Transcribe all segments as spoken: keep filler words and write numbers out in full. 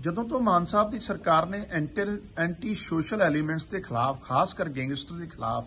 ਜਦੋਂ ਤੋਂ ਮਾਨ ਸਾਹਿਬ ਦੀ ਸਰਕਾਰ ਨੇ ਐਂਟੀ ਐਂਟੀ ਸੋਸ਼ਲ ਐਲੀਮੈਂਟਸ ਦੇ ਖਿਲਾਫ, ਖਾਸ ਕਰ ਗੈਂਗਸਟਰ ਦੇ ਖਿਲਾਫ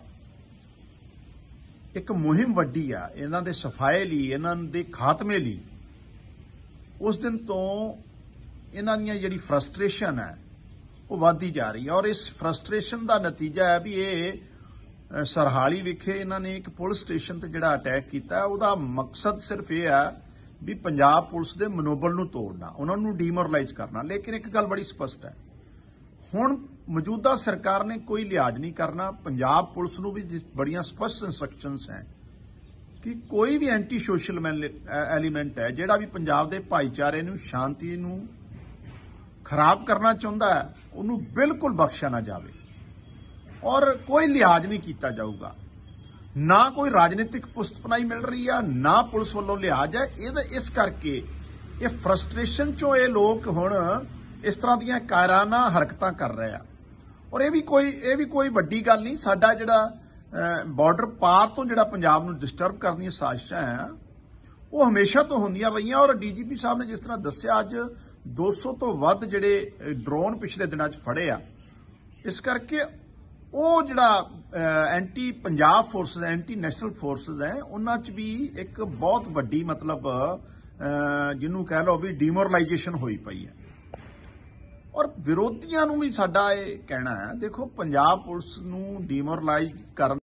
ਇੱਕ ਮੁਹਿੰਮ ਵੱਡੀ ਆ ਇਹਨਾਂ ਦੇ ਸਫਾਏ ਲਈ, ਇਹਨਾਂ ਦੇ ਖਾਤਮੇ ਲਈ, ਉਸ ਦਿਨ ਤੋਂ ਇਹਨਾਂ ਦੀਆਂ ਜਿਹੜੀ ਫਰਸਟ੍ਰੇਸ਼ਨ ਹੈ ਉਹ ਵੱਧਦੀ ਜਾ ਰਹੀ ਹੈ। ਔਰ ਇਸ ਫਰਸਟ੍ਰੇਸ਼ਨ ਦਾ ਨਤੀਜਾ ਹੈ ਵੀ ਇਹ ਸਰਹਾਲੀ ਵਿਖੇ ਇਹਨਾਂ ਨੇ ਇੱਕ ਪੁਲਿਸ ਸਟੇਸ਼ਨ ਤੇ ਜਿਹੜਾ ਅਟੈਕ ਕੀਤਾ, ਉਹਦਾ ਮਕਸਦ ਸਿਰਫ ਇਹ ਹੈ ਵੀ ਪੰਜਾਬ ਪੁਲਿਸ ਦੇ ਮਨੋਬਲ ਨੂੰ ਤੋੜਨਾ, ਉਹਨਾਂ ਨੂੰ ਡੀਮੋਰਲਾਈਜ਼ ਕਰਨਾ। ਲੇਕਿਨ ਇੱਕ ਗੱਲ ਬੜੀ ਸਪਸ਼ਟ ਹੈ, ਹੁਣ ਮੌਜੂਦਾ ਸਰਕਾਰ ਨੇ ਕੋਈ ਲਿਹਾਜ਼ ਨਹੀਂ ਕਰਨਾ। ਪੰਜਾਬ ਪੁਲਿਸ ਨੂੰ ਵੀ ਬੜੀਆਂ ਸਪਸ਼ਟ ਇੰਸਟਰਕਸ਼ਨਸ ਹੈ ਕਿ ਕੋਈ ਵੀ ਐਂਟੀ ਸੋਸ਼ਲ ਐਲੀਮੈਂਟ ਹੈ ਜਿਹੜਾ ਵੀ ਪੰਜਾਬ ਦੇ ਭਾਈਚਾਰੇ ਨੂੰ, ਸ਼ਾਂਤੀ ਨੂੰ ਖਰਾਬ ਕਰਨਾ ਚਾਹੁੰਦਾ ਹੈ, ਉਹਨੂੰ ਬਿਲਕੁਲ ਬਖਸ਼ਿਆ ਨਾ ਜਾਵੇ ਔਰ ਕੋਈ ਲਿਹਾਜ਼ ਨਹੀਂ ਕੀਤਾ ਜਾਊਗਾ। ਨਾ ਕੋਈ ਰਾਜਨੀਤਿਕ ਪੁਸ਼ਤਪਨਾਈ ਮਿਲ ਰਹੀ ਆ, ਨਾ ਪੁਲਿਸ ਵੱਲੋਂ ਲਿਹਾਜ਼ ਹੈ। ਇਹਦੇ ਇਸ ਕਰਕੇ ਇਹ ਫਰਸਟ੍ਰੇਸ਼ਨ ਚੋਂ ਇਹ ਲੋਕ ਹੁਣ ਇਸ ਤਰ੍ਹਾਂ ਦੀਆਂ ਕਾਇਰਾਨਾ ਹਰਕਤਾਂ ਕਰ ਰਹੇ ਆ। ਔਰ ਇਹ ਵੀ ਕੋਈ ਇਹ ਵੀ ਕੋਈ ਵੱਡੀ ਗੱਲ ਨਹੀਂ। ਸਾਡਾ ਜਿਹੜਾ ਬਾਰਡਰ ਪਾਰ ਤੋਂ ਜਿਹੜਾ ਪੰਜਾਬ ਨੂੰ ਡਿਸਟਰਬ ਕਰਨ ਦੀਆਂ ਸਾਜ਼ਿਸ਼ਾਂ ਆ, ਉਹ ਹਮੇਸ਼ਾ ਤੋਂ ਹੁੰਦੀਆਂ ਰਹੀਆਂ। ਔਰ ਡੀਜੀਪੀ ਸਾਹਿਬ ਨੇ ਜਿਸ ਤਰ੍ਹਾਂ ਦੱਸਿਆ, ਅੱਜ ਦੋ ਸੌ ਤੋਂ ਵੱਧ ਜਿਹੜੇ ਡਰੋਨ ਪਿਛਲੇ ਦਿਨਾਂ 'ਚ ਫੜੇ ਆ। ਇਸ ਕਰਕੇ ਉਹ ਜਿਹੜਾ anti Punjab forces, anti national forces ਹੈ, ਉਹਨਾਂ 'ਚ ਵੀ ਇੱਕ ਬਹੁਤ ਵੱਡੀ ਮਤਲਬ ਜਿਹਨੂੰ ਕਹਿ ਲਓ ਵੀ ਡੀਮੋਰਲਾਈਜੇਸ਼ਨ ਹੋਈ ਪਈ ਹੈ। ਔਰ ਵਿਰੋਧੀਆਂ ਨੂੰ ਵੀ ਸਾਡਾ ਇਹ ਕਹਿਣਾ ਹੈ, ਦੇਖੋ ਪੰਜਾਬ ਪੁਲਿਸ ਨੂੰ ਡੀਮੋਰਲਾਈਜ਼ ਕਰਨ